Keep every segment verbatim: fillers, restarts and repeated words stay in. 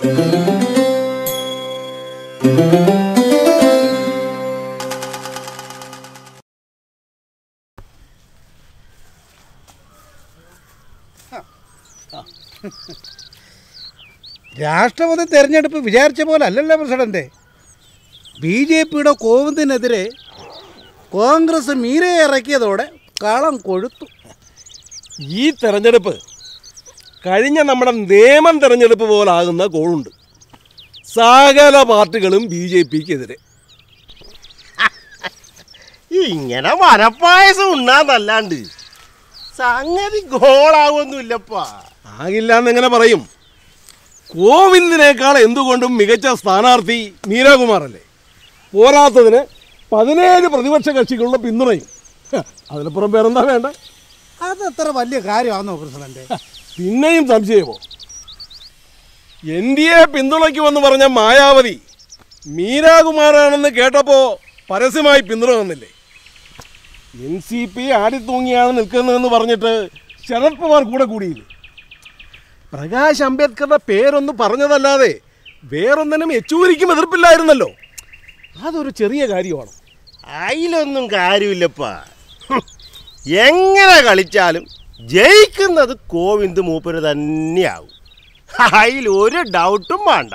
രാഷ്ട്രപതി തെരഞ്ഞെടുപ്പ് വിചാരിച്ച പോലെ അല്ലല്ലോ പ്രസിഡന്റ്. ബി ജെ പിയുടെ കോവിന്ദിനെതിരെ കോൺഗ്രസ് മീരയെ ഇറക്കിയതോടെ കളം കൊഴുത്തു. ഈ തെരഞ്ഞെടുപ്പ് കഴിഞ്ഞ നമ്മുടെ നിയമം തെരഞ്ഞെടുപ്പ് പോലാകുന്ന കോളുണ്ട്. സകല പാർട്ടികളും ബി ജെ പിക്കെതിരെ. ഇങ്ങനെ വനപ്പായസം ഉണ്ണാന്നല്ലാണ്ട് സംഗതി ഗോളാവൊന്നുമില്ലപ്പാ. ആകില്ലാന്ന് എങ്ങനെ പറയും? കോവിന്ദിനേക്കാൾ എന്തുകൊണ്ടും മികച്ച സ്ഥാനാർത്ഥി മീരാകുമാറല്ലേ. പോരാത്തതിന് പതിനേഴ് പ്രതിപക്ഷ കക്ഷികളുടെ പിന്തുണയും. അതിനപ്പുറം പേരെന്താ വേണ്ട? അതത്ര വലിയ കാര്യമാണോ പ്രസിഡന്റ്? പിന്നെയും സംശയമോ? എൻ ഡി എ പിന്തുണയ്ക്കുമെന്ന് പറഞ്ഞ മായാവതി മീരാകുമാറാണെന്ന് കേട്ടപ്പോൾ പരസ്യമായി പിന്തുണ വന്നില്ലേ? എൻ സി പി ആടിത്തൂങ്ങിയാണ് നിൽക്കുന്നതെന്ന് പറഞ്ഞിട്ട് ശരത് പവാർ കൂടെ കൂടിയില്ലേ? പ്രകാശ് അംബേദ്കറുടെ പേരൊന്ന് പറഞ്ഞതല്ലാതെ വേറൊന്നിനും യെച്ചൂരിക്കും എതിർപ്പില്ലായിരുന്നല്ലോ. അതൊരു ചെറിയ കാര്യമാണ്. അതിലൊന്നും കാര്യമില്ലപ്പാ. എങ്ങനെ കളിച്ചാലും ജയിക്കുന്നത് കോവിന്ദ് മൂപ്പര് തന്നെയാവും. അതിലൊരു ഡൗട്ടും വേണ്ട.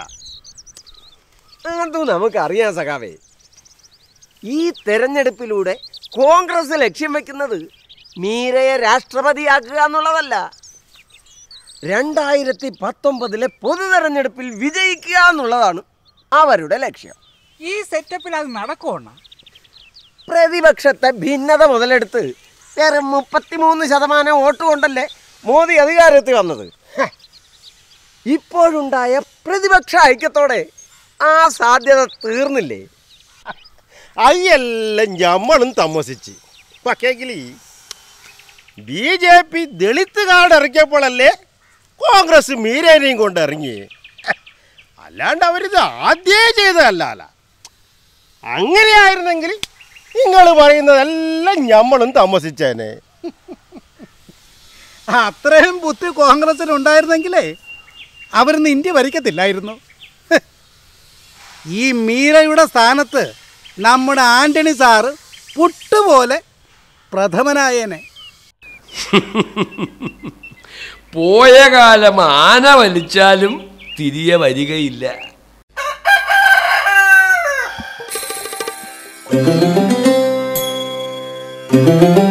അതും നമുക്കറിയാം സഖാവേ. ഈ തെരഞ്ഞെടുപ്പിലൂടെ കോൺഗ്രസ് ലക്ഷ്യം വെക്കുന്നത് മീരയെ രാഷ്ട്രപതിയാക്കുക എന്നുള്ളതല്ല, രണ്ടായിരത്തി പത്തൊമ്പതിലെ പൊതു തെരഞ്ഞെടുപ്പിൽ വിജയിക്കുക എന്നുള്ളതാണ് അവരുടെ ലക്ഷ്യം. ഈ സെറ്റപ്പിൽ അത് നടക്കുവാണ്. പ്രതിപക്ഷത്തെ ഭിന്നത മുതലെടുത്ത് വെറും മുപ്പത്തിമൂന്ന് ശതമാനം വോട്ട് കൊണ്ടല്ലേ മോദി അധികാരത്തിൽ വന്നത്. ഇപ്പോഴുണ്ടായ പ്രതിപക്ഷ ഐക്യത്തോടെ ആ സാധ്യത തീർന്നില്ലേ? അയ്യെല്ലാം ഞമ്മളും താമസിച്ച്. പക്ഷേങ്കിൽ B J P Dalit card ഇറക്കിയപ്പോഴല്ലേ കോൺഗ്രസ് മീരേനെയും കൊണ്ട് ഇറങ്ങി. അല്ലാണ്ട് അവരിത് ആദ്യമേ ചെയ്തതല്ല. അങ്ങനെയായിരുന്നെങ്കിൽ നിങ്ങൾ പറയുന്നതെല്ലാം ഞമ്മളും താമസിച്ചേനെ. അത്രയും ബുദ്ധി കോൺഗ്രസിന് ഉണ്ടായിരുന്നെങ്കിലേ അവരിന്ന് ഇന്ത്യ ഭരിക്കത്തില്ലായിരുന്നു. ഈ മീരയുടെ സ്ഥാനത്ത് നമ്മുടെ ആന്റണി സാറ് പുട്ടുപോലെ പ്രഥമനായേനെ. പോയ കാലം ആന വലിച്ചാലും തിരികെ വരികയില്ല. Thank you.